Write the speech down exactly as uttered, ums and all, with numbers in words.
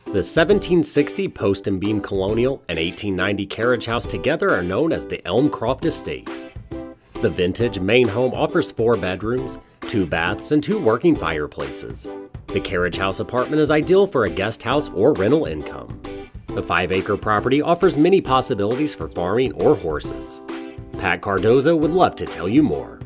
The seventeen sixty post and beam Colonial and eighteen ninety Carriage House together are known as the Elmcroft Estate. The vintage main home offers four bedrooms, two baths, and two working fireplaces. The Carriage House apartment is ideal for a guest house or rental income. The five acre property offers many possibilities for farming or horses. Pat Cardozo would love to tell you more.